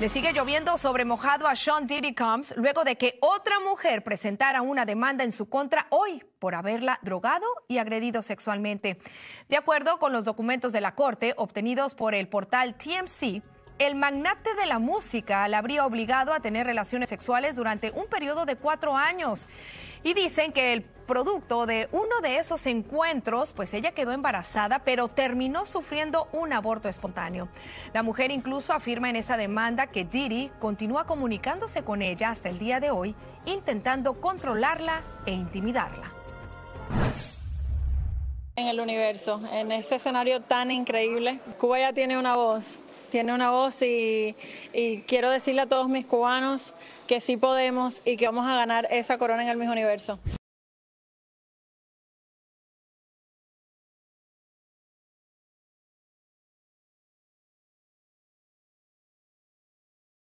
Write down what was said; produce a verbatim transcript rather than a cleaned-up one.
Le sigue lloviendo sobre mojado a Sean Diddy Combs luego de que otra mujer presentara una demanda en su contra hoy por haberla drogado y agredido sexualmente. De acuerdo con los documentos de la corte obtenidos por el portal T M Z, el magnate de la música la habría obligado a tener relaciones sexuales durante un periodo de cuatro años. Y dicen que el producto de uno de esos encuentros, pues ella quedó embarazada, pero terminó sufriendo un aborto espontáneo. La mujer incluso afirma en esa demanda que Diddy continúa comunicándose con ella hasta el día de hoy, intentando controlarla e intimidarla. En el universo, en ese escenario tan increíble, Cuba ya tiene una voz. Tiene una voz y, y quiero decirle a todos mis cubanos que sí podemos y que vamos a ganar esa corona en el Miss Universo.